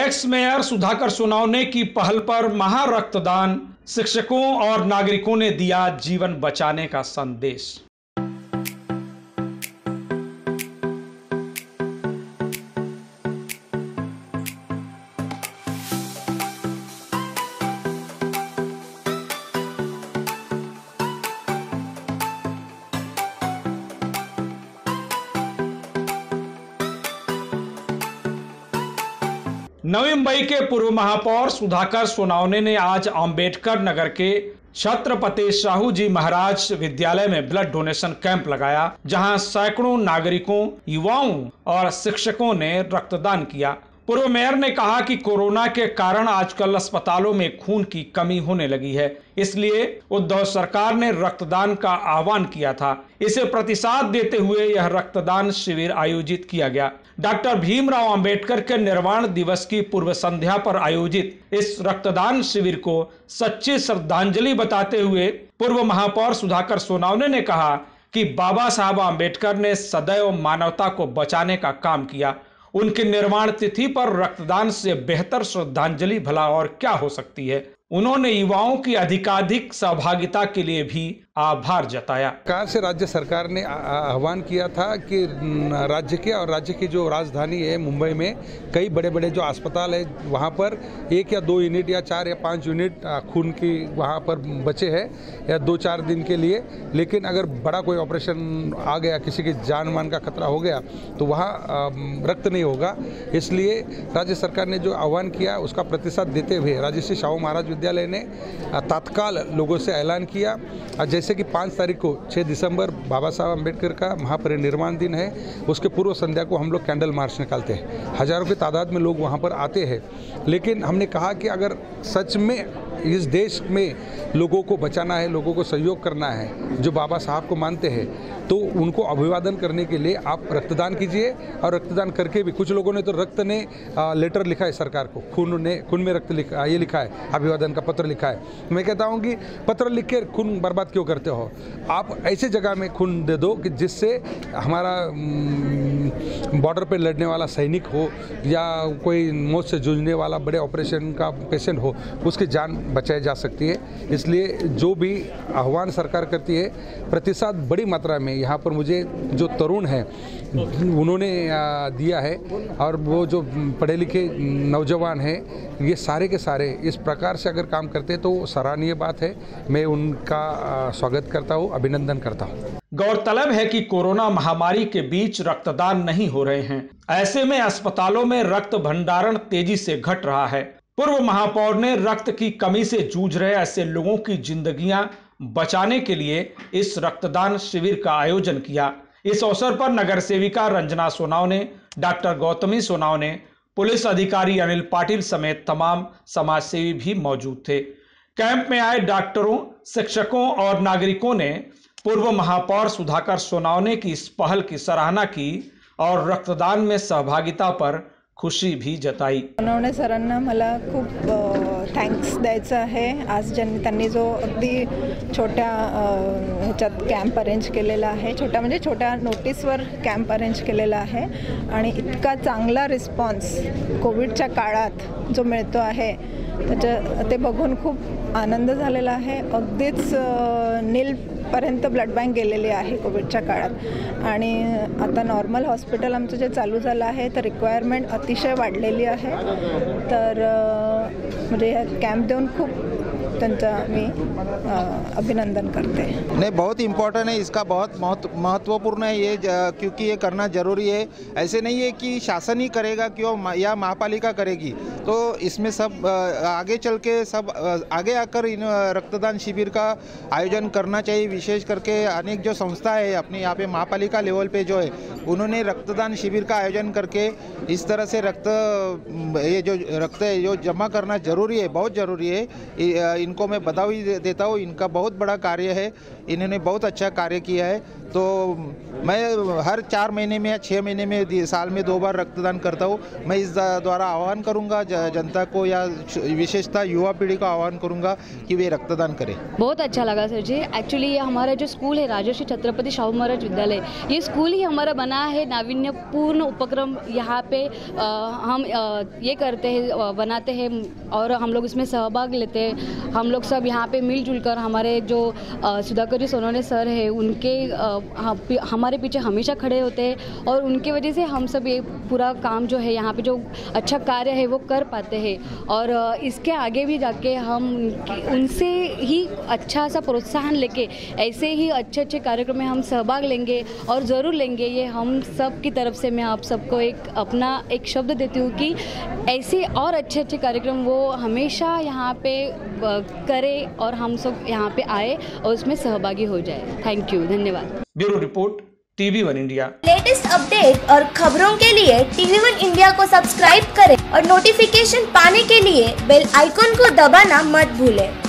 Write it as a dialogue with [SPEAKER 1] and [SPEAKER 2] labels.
[SPEAKER 1] X mayor Sudhakar Sonawane की पहल पर महारक्तदान, शिक्षकों और नागरिकों ने दिया जीवन बचाने का संदेश। नवी मुंबई के पूर्व महापौर सुधाकर सोनवने ने आज अंबेडकर नगर के छत्रपति शाहू जी महाराज विद्यालय में ब्लड डोनेशन कैंप लगाया, जहां सैकड़ों नागरिकों, युवाओं और शिक्षकों ने रक्तदान किया। पूर्व मेयर ने कहा कि कोरोना के कारण आजकल अस्पतालों में खून की कमी होने लगी है, इसलिए उद्धव सरकार ने रक्तदान का आह्वान किया था। इसे प्रतिसाद देते हुए यह रक्तदान शिविर आयोजित किया गया। डॉक्टर भीमराव अंबेडकर के निर्वाण दिवस की पूर्व संध्या पर आयोजित इस रक्तदान शिविर को सच्ची श्रद्धांजलि बताते हुए पूर्व महापौर सुधाकर सोनवने ने कहा कि बाबा साहब अंबेडकर ने सदैव मानवता को बचाने का काम किया। उनकी निर्वाण तिथि पर रक्तदान से बेहतर श्रद्धांजलि भला और क्या हो सकती है। उन्होंने युवाओं की अधिकाधिक सहभागिता के लिए भी आभार जताया।
[SPEAKER 2] सरकार से राज्य सरकार ने आह्वान किया था कि राज्य के और राज्य की जो राजधानी है मुंबई में कई बड़े बड़े जो अस्पताल है वहाँ पर 1 या 2 यूनिट या 4 या 5 यूनिट खून की वहाँ पर बचे हैं या 2-4 दिन के लिए। लेकिन अगर बड़ा कोई ऑपरेशन आ गया, किसी की जान मान का खतरा हो गया तो वहाँ रक्त नहीं होगा। इसलिए राज्य सरकार ने जो आह्वान किया उसका प्रतिसाद देते हुए राजर्षि शाहू महाराज विद्यालय ने तत्काल लोगों से ऐलान किया। जैसे कि 5 तारीख को 6 दिसंबर बाबा साहब अम्बेडकर का महापरिनिर्वाण दिन है, उसके पूर्व संध्या को हम लोग कैंडल मार्च निकालते हैं। हजारों की तादाद में लोग वहाँ पर आते हैं। लेकिन हमने कहा कि अगर सच में इस देश में लोगों को बचाना है, लोगों को सहयोग करना है, जो बाबा साहब को मानते हैं, तो उनको अभिवादन करने के लिए आप रक्तदान कीजिए। और रक्तदान करके भी कुछ लोगों ने तो रक्त ने लेटर लिखा है सरकार को, खून में रक्त लिखा, ये लिखा है, अभिवादन का पत्र लिखा है। मैं कहता हूँ कि पत्र लिख के खून बर्बाद क्यों करते हो? आप ऐसे जगह में खून दे दो कि जिससे हमारा बॉर्डर पे लड़ने वाला सैनिक हो या कोई मौत से जूझने वाला बड़े ऑपरेशन का पेशेंट हो, उसकी जान बचाई जा सकती है। इसलिए जो भी आह्वान सरकार करती है, प्रतिसाद बड़ी मात्रा में यहाँ पर मुझे जो तरुण हैं उन्होंने दिया है। और वो जो पढ़े लिखे नौजवान हैं, ये सारे के सारे इस प्रकार से अगर काम करते तो सराहनीय बात है। मैं उनका स्वागत करता हूँ, अभिनंदन करता हूँ।
[SPEAKER 1] गौरतलब है कि कोरोना महामारी के बीच रक्तदान नहीं हो रहे हैं। ऐसे में अस्पतालों में रक्त भंडारण तेजी से घट रहा है। पूर्व महापौर ने रक्त की कमी से जूझ रहे ऐसे लोगों की जिंदगियां बचाने के लिए इस रक्तदान शिविर का आयोजन किया। इस अवसर पर नगर सेविका रंजना सोनवने, डॉक्टर गौतमी सोनवने, पुलिस अधिकारी अनिल पाटिल समेत तमाम समाजसेवी भी मौजूद थे। कैंप में आए डॉक्टरों, शिक्षकों और नागरिकों ने पूर्व महापौर सुधाकर सोनवने की इस पहल की सराहना की और रक्तदान में सहभागिता पर खुशी भी जताई।
[SPEAKER 3] सोनवणे सरांना मला खूप थँक्स द्यायचं आहे। आज त्यांनी जो अगदी छोट्या ह्याच्यात कॅम्प अरेंज केलेला आहे, छोट्या नोटीसवर कॅम्प अरेंज केलेला आहे आणि इतका चांगला रिस्पॉन्स कोविडच्या काळात जो मिळतो आहे ते बघून खूप आनंद झालेला आहे। अगदीच नीलपर्यंत ब्लड बँक गेलेली आहे कोविडच्या काळात आणि आता नॉर्मल हॉस्पिटल आमचं जे चालू झालं आहे तर रिक्वायरमेंट अतिशय वाढलेली आहे। तर म्हणजे कॅम्प देऊन खूप त्यांचा मी अभिनंदन करते।
[SPEAKER 4] नहीं, बहुत इम्पोर्टेंट है, इसका बहुत महत्वपूर्ण है ये, क्योंकि ये करना जरूरी है। ऐसे नहीं है कि शासन ही करेगा क्यों या महापालिका करेगी, तो इसमें सब आगे चल के सब आगे आकर इन रक्तदान शिविर का आयोजन करना चाहिए। विशेष करके अनेक जो संस्था है अपने यहाँ पे महापालिका लेवल पे जो है, उन्होंने रक्तदान शिविर का आयोजन करके इस तरह से रक्त है जो जमा करना जरूरी है, बहुत ज़रूरी है। इनको मैं बधाई देता हूँ, इनका बहुत बड़ा कार्य है, इन्होंने बहुत अच्छा कार्य किया है। तो मैं हर 4 महीने में या 6 महीने में, साल में 2 बार रक्तदान करता हूँ। मैं इस द्वारा आह्वान करूँगा जनता को, या विशेषतः युवा पीढ़ी को आह्वान करूँगा कि वे रक्तदान करें।
[SPEAKER 5] बहुत अच्छा लगा सर जी। एक्चुअली ये हमारा जो स्कूल है राजर्षि छत्रपति शाहू महाराज विद्यालय, ये स्कूल ही हमारा बना है नाविन्यपूर्ण उपक्रम। यहाँ पे हम ये करते हैं, बनाते हैं और हम लोग इसमें सहभाग लेते हैं। हम लोग सब यहाँ पे मिलजुल कर, हमारे जो सुधाकर जी सोनवणे सर है उनके हमारे पीछे हमेशा खड़े होते हैं और उनकी वजह से हम सब ये पूरा काम जो है यहाँ पे जो अच्छा कार्य है वो कर पाते हैं। और इसके आगे भी जाके हम उनसे ही अच्छा सा प्रोत्साहन लेके ऐसे ही अच्छे अच्छे कार्यक्रम में हम सहभाग लेंगे और ज़रूर लेंगे। ये हम सब की तरफ से मैं आप सबको अपना एक शब्द देती हूँ कि ऐसे और अच्छे अच्छे कार्यक्रम वो हमेशा यहाँ पे करें और हम सब यहाँ पे आए और उसमें सहभागी हो जाए। थैंक यू, धन्यवाद।
[SPEAKER 1] Bureau report, TV1 India.
[SPEAKER 6] Latest update और खबरों के लिए TV1 इंडिया को सब्सक्राइब करें और नोटिफिकेशन पाने के लिए बेल आइकॉन को दबाना मत भूलें।